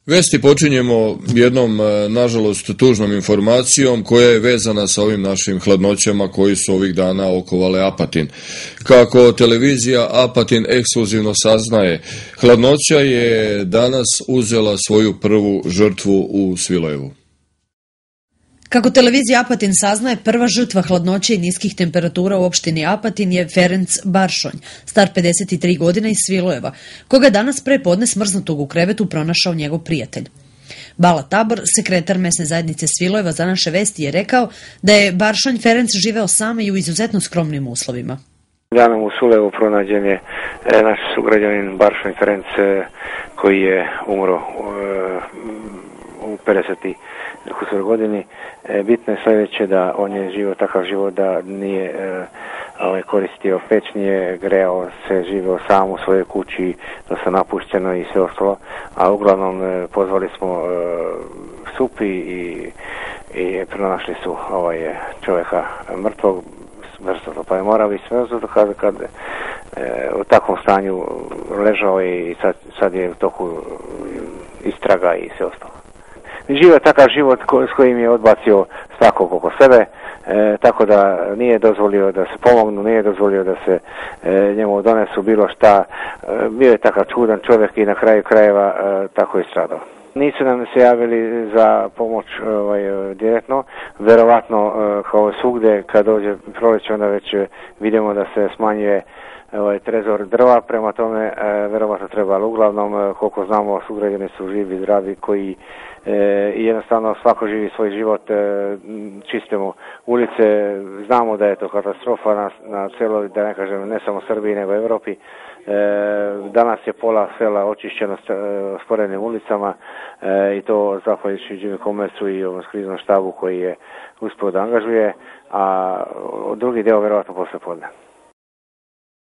Vesti počinjemo jednom, nažalost, tužnom informacijom koja je vezana sa ovim našim hladnoćama koji su ovih dana okovale Apatin. Kako televizija Apatin ekskluzivno saznaje, hladnoća je danas uzela svoju prvu žrtvu u Svilojevu. Kako televizija Apatin saznaje, prva žrtva hladnoće i niskih temperatura u opštini Apatin je Ferenc Baršonj, star 53 godine iz Svilojeva, koga danas pre podne smrznutog u krevetu pronašao njegov prijatelj. Bala Tabor, sekretar mesne zajednice Svilojeva za naše vesti, je rekao da je Baršonj Ferenc živeo sam i u izuzetno skromnim uslovima. Danom u Svilojevu pronađen je naš sugrađanin Baršonj Ferenc koji je umro u 50. godini. Bitno je sljedeće da on je živio takav život da nije koristio peć, nije grejao se, živio sam u svojoj kući, dosta napušteno i sve ostalo, a uglavnom pozvali smo SUP i pronašli su čovjeka mrtvog, pa je morali sve kad u takvom stanju ležao i sad je u toku istraga i sve ostalo. Živio takav život s kojim je odbacio svakog oko sebe, tako da nije dozvolio da se pomognu, nije dozvolio da se njemu donesu bilo šta. Bio je takav čudan čovjek i na kraju krajeva tako je stradao. Nisu nam se javili za pomoć direktno, verovatno kao svugde kad dođe proleće onda već vidimo da se smanjuje trezor drva, prema tome verovatno treba, ali uglavnom koliko znamo sugrađani su živi, zdravi koji i jednostavno svako živi svoj život, čistimo ulice, znamo da je to katastrofa na celoj, da ne kažem, ne samo Srbiji nego Evropi. Danas je pola sela očišćeno sporednim ulicama i to zahvaljujući Jimmy Comersu i ovom kriznom štabu koji je uspio da angažuje, a drugi deo verovatno posle podne.